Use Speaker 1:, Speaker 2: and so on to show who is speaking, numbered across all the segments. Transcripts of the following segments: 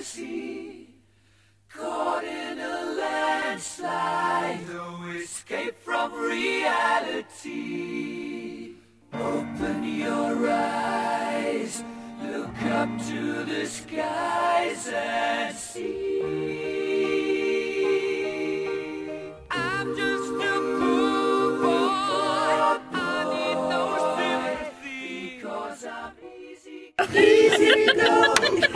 Speaker 1: fantasy, caught in a landslide, no escape from reality. Open your eyes, look up to the skies and see. I'm just a poor boy, I need no sympathy, because I'm easy. Easy go.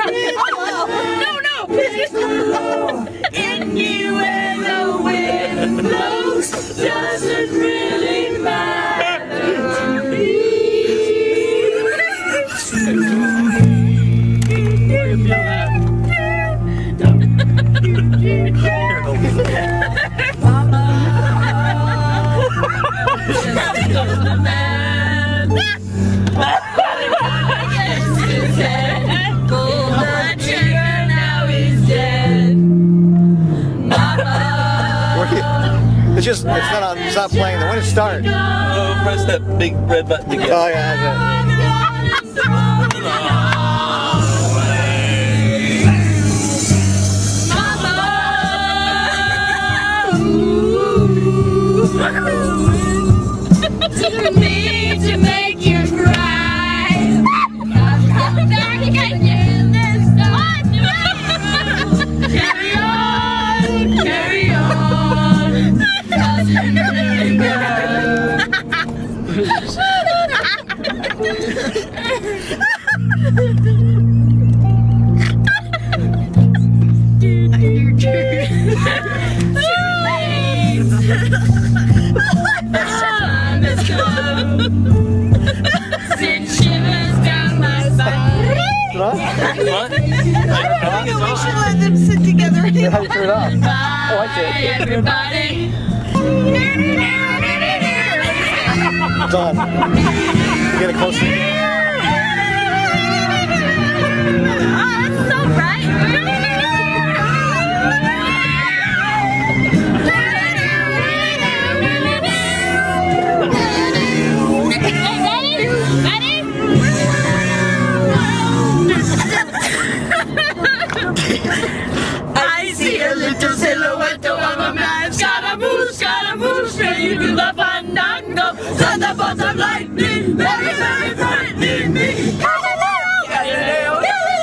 Speaker 1: No, please go. Anywhere the wind blows doesn't really matter to me. Mama, just the man. Pull the trigger, now he's dead. Mama.
Speaker 2: It's not playing. When it starts.
Speaker 3: Oh, press that big red button again.
Speaker 2: Oh yeah, that's
Speaker 1: To me to make you cry. Come back again in this time. Carry on. Doesn't really matter. Time has come. Send shivers down my spine.
Speaker 3: What?
Speaker 4: We should let them sit together.
Speaker 2: How do you turn it off? Oh, I see.
Speaker 1: Everybody.
Speaker 2: Done. Get it closer.
Speaker 1: That's so bright. I see a little silhouette of a man. Scaramouche, straight to the fandango. Thunderbolts of lightning, very, very frightening me. Galileo,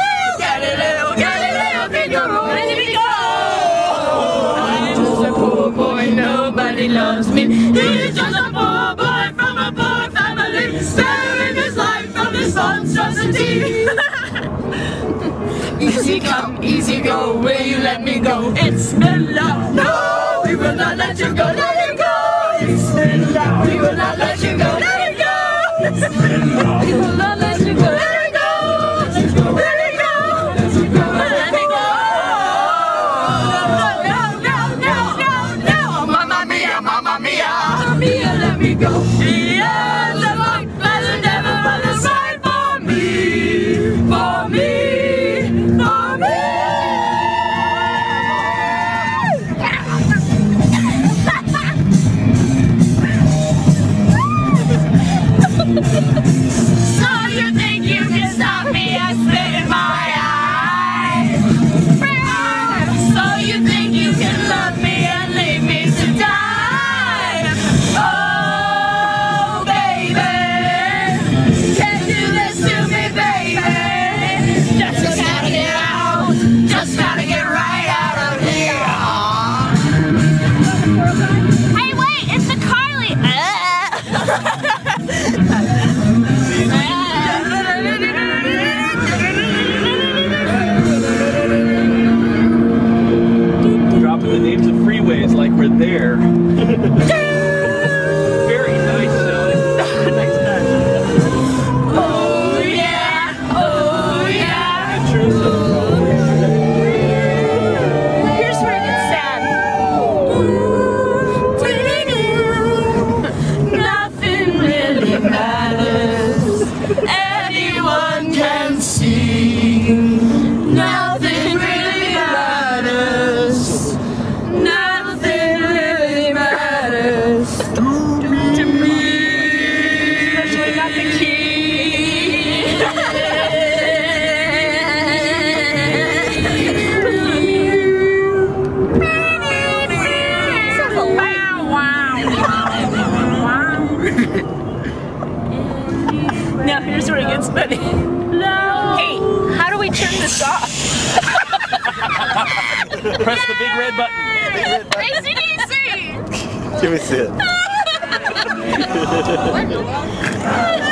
Speaker 1: Figaro, where did he go? I'm just a poor boy, nobody loves me. He's just a poor boy from a poor family, sparing his life from this monstrosity. Easy come, easy go, will you let me go? It's been love, no, we will not let you go, let it go. It's been love, we will not let you go, let it go. It's been love, we will not let you go, let it go. Let it go, let it go, let it go, let it go. No, mamma mia, mamma mia, let me go. Yeah, the luck by the devil by the side for me, for me. So you think you can stop me? I spit in my eye. So you think you can love me and leave me to die? Oh, baby, can't do this to me, baby. Just gotta get out. Just gotta get right out of here. Hey, wait, it's the Carly.
Speaker 3: Dropping the names of freeways like we're there. Very nice, Sally. Nice touch.
Speaker 1: Oh yeah, oh yeah. Here's where it gets sad. Nothing really matters. Anyone can see. Nothing really matters. Nothing really matters to me. Especially not the key. here's where it gets funny. No. Hey, how do we turn this off?
Speaker 3: Press the big red button.
Speaker 1: ACDC!
Speaker 2: Give me a sit.